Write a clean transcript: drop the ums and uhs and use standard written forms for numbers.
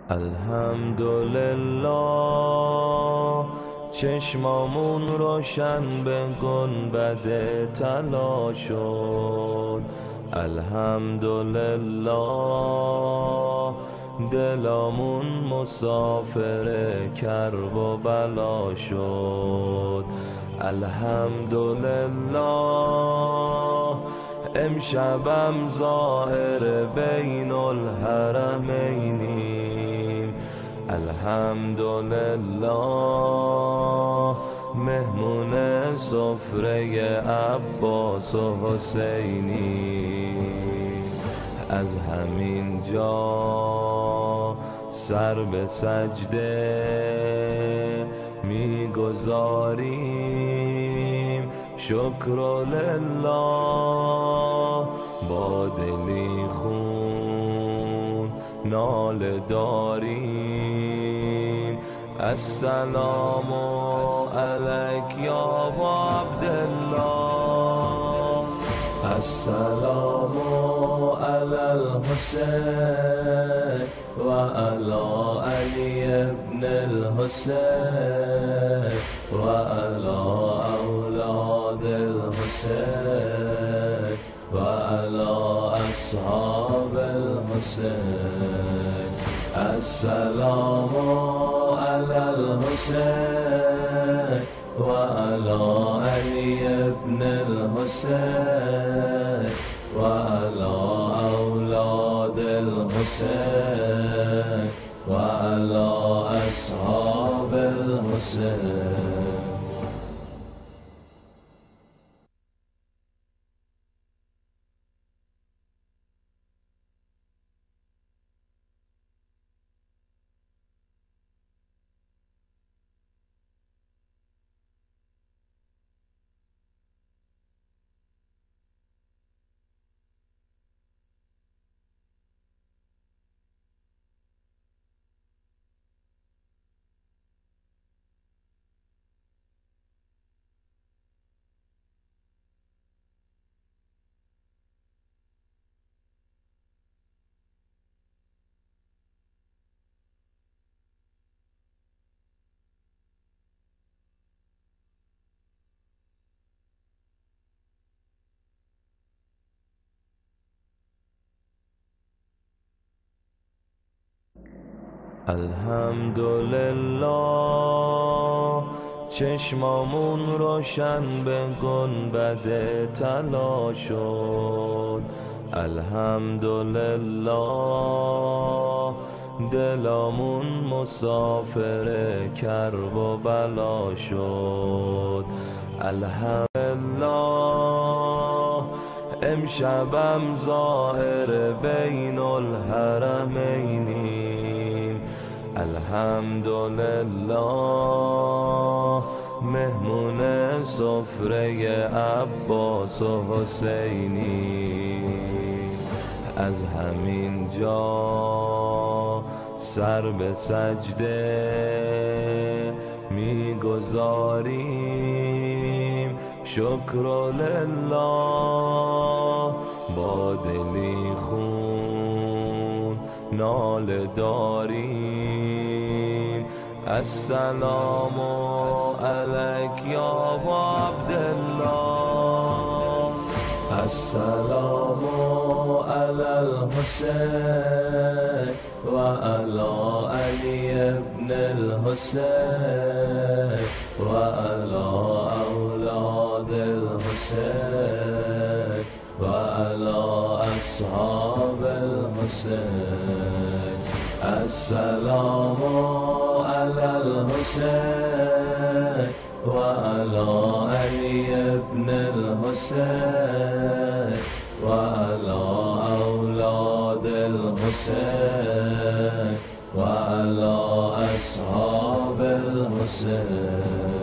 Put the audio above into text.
الحمدلله چشمامون روشن به گنبد طلا شد. الحمدلله دلامون مسافر کرب و بلا شد. الحمدلله امشبم ظاهر بین الحرمینیم. الحمدلله مهمون سفره عباس و حسینی. از همین جا سر به سجده میگذاریم، شکر لله با دلی خون ناله داریم. السلام علیک یا عبدالله، السلام علی الحسین و علی علی ابن الحسین و علی اولاد الحسین و علی اصحاب الحسین. السلام علی الحسین و علی علی ابن الحسین و علی اولاد الحسین و علی اصحاب الحسین. الحمدلله چشمامون روشن به گنبد طلا شد. الحمدلله دلامون مسافر کرب و بلا شد. الحمدلله امشبم ظاهر بین الحرمینیم. الحمدلله مهمون سفره عباس و حسینی. از همین جا سر به سجده میگذاریم، شکر لله با دلی خون ناله داریم. السلام علیک یا عبدالله، السلام علی الحسین و علی علی ابن الحسین و علی اولاد الحسین و علی اصحاب الحسین. السلام علی الحسین و علی علی ابن الحسین و علی اولاد الحسین و علی اصحاب الحسین.